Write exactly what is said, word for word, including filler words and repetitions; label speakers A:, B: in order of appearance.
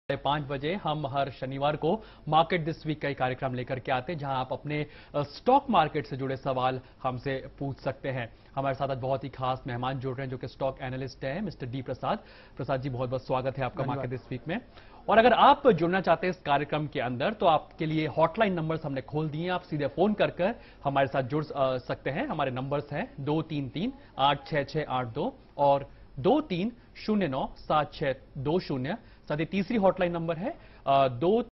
A: पाँच बजे हम हर शनिवार को मार्केट दिस वीक का एक कार्यक्रम लेकर के आते हैं जहां आप अपने स्टॉक मार्केट से जुड़े सवाल हमसे पूछ सकते हैं। हमारे साथ आज बहुत ही खास मेहमान जुड़ रहे हैं जो कि स्टॉक एनालिस्ट हैं, मिस्टर डी प्रसाद। प्रसाद जी, बहुत बहुत स्वागत है आपका मार्केट दिस वीक में। और अगर आप जुड़ना चाहते हैं इस कार्यक्रम के अंदर तो आपके लिए हॉटलाइन नंबर्स हमने खोल दिए हैं। आप सीधे फोन कर कर हमारे साथ जुड़ सकते हैं। हमारे नंबर्स हैं दो तीन तीन आठ छह छह आठ दो और दो तीन शून्य नौ सात छह दो शून्य। साथ ही तीसरी हॉटलाइन नंबर है दो